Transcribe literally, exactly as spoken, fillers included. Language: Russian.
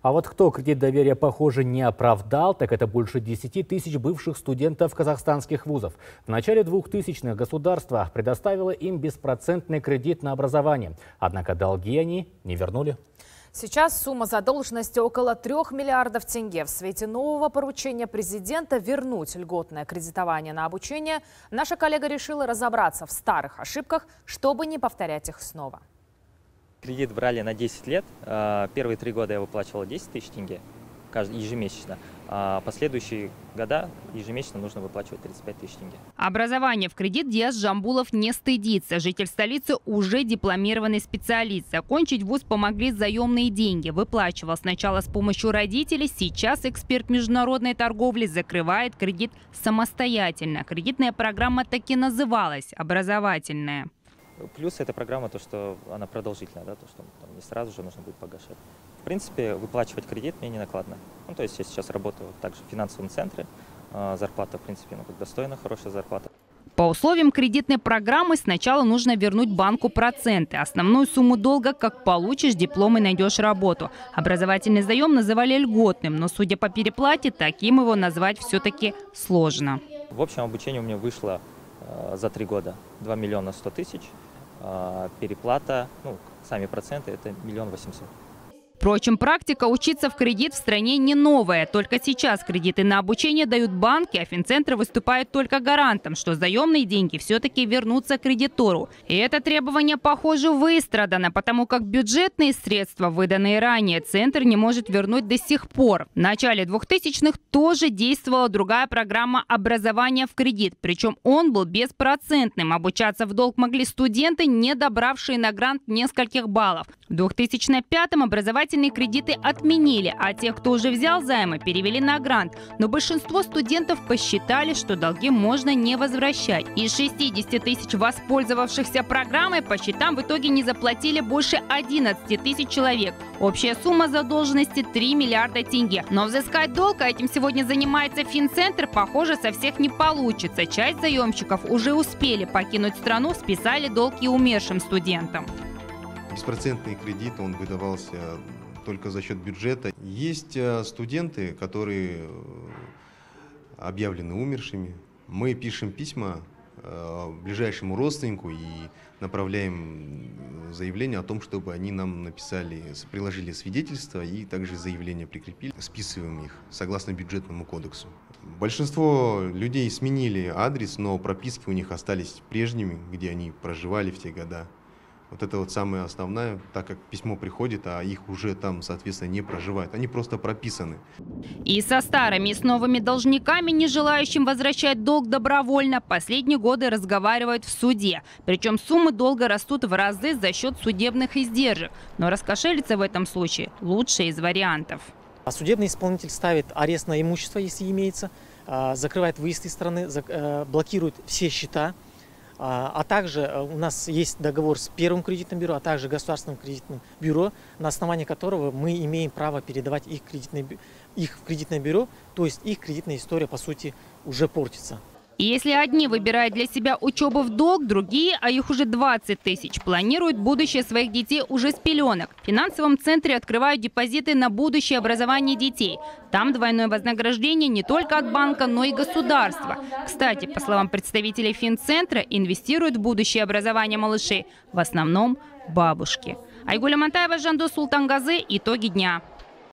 А вот кто кредит доверия, похоже, не оправдал, так это больше десяти тысяч бывших студентов казахстанских вузов. В начале двухтысячных государство предоставило им беспроцентный кредит на образование. Однако долги они не вернули. Сейчас сумма задолженности около трех миллиардов тенге. В свете нового поручения президента вернуть льготное кредитование на обучение, наша коллега решила разобраться в старых ошибках, чтобы не повторять их снова. Кредит брали на десять лет. Первые три года я выплачивала десять тысяч тенге ежемесячно. А последующие года ежемесячно нужно выплачивать тридцать пять тысяч тенге. Образование в кредит Диас Жамбулов не стыдится. Житель столицы уже дипломированный специалист. Закончить вуз помогли заемные деньги. Выплачивал сначала с помощью родителей. Сейчас эксперт международной торговли закрывает кредит самостоятельно. Кредитная программа так и называлась – образовательная. Плюс эта программа, то, что она продолжительная, да, то, что там, не сразу же нужно будет погашать. В принципе, выплачивать кредит мне не накладно. Ну, то есть я сейчас работаю также в финансовом центре. Зарплата, в принципе, ну, как достойная, хорошая зарплата. По условиям кредитной программы сначала нужно вернуть банку проценты. Основную сумму долга, как получишь диплом и найдешь работу. Образовательный заем называли льготным, но, судя по переплате, таким его назвать все-таки сложно. В общем, обучение у меня вышло э, за три года два миллиона сто тысяч. Э, переплата, ну, сами проценты, это миллион восемьсот. Впрочем, практика учиться в кредит в стране не новая. Только сейчас кредиты на обучение дают банки, а финцентры выступают только гарантом, что заемные деньги все-таки вернутся кредитору. И это требование, похоже, выстрадано, потому как бюджетные средства, выданные ранее, Центр не может вернуть до сих пор. В начале двухтысячных тоже действовала другая программа образования в кредит. Причем он был беспроцентным. Обучаться в долг могли студенты, не добравшие на грант нескольких баллов. В две тысячи пятом образовательные кредиты отменили, а тех, кто уже взял займы, перевели на грант. Но большинство студентов посчитали, что долги можно не возвращать. Из шестидесяти тысяч воспользовавшихся программой по счетам в итоге не заплатили больше одиннадцати тысяч человек. Общая сумма задолженности три миллиарда тенге. Но взыскать долг, а этим сегодня занимается Финцентр, похоже, со всех не получится. Часть заемщиков уже успели покинуть страну, списали долг и умершим студентам. Беспроцентный кредит, он выдавался только за счет бюджета. Есть студенты, которые объявлены умершими. Мы пишем письма ближайшему родственнику и направляем заявление о том, чтобы они нам написали, приложили свидетельство и также заявление прикрепили. Списываем их согласно бюджетному кодексу. Большинство людей сменили адрес, но прописки у них остались прежними, где они проживали в те года. Вот это вот самое основное, так как письмо приходит, а их уже там, соответственно, не проживают. Они просто прописаны. И со старыми, и с новыми должниками, не желающим возвращать долг добровольно, последние годы разговаривают в суде. Причем суммы долга растут в разы за счет судебных издержек. Но раскошелиться в этом случае лучший из вариантов. Судебный исполнитель ставит арест на имущество, если имеется, закрывает выезд из страны, блокирует все счета. А также у нас есть договор с Первым кредитным бюро, а также Государственным кредитным бюро, на основании которого мы имеем право передавать их, кредитное, их в кредитное бюро, то есть их кредитная история, по сути, уже портится. И если одни выбирают для себя учебу в долг, другие, а их уже двадцать тысяч, планируют будущее своих детей уже с пеленок. В финансовом центре открывают депозиты на будущее образование детей. Там двойное вознаграждение не только от банка, но и государства. Кстати, по словам представителей Финцентра, инвестируют в будущее образование малышей в основном бабушки. Айгуля Мантаева, Жандос Султангазы. Итоги дня.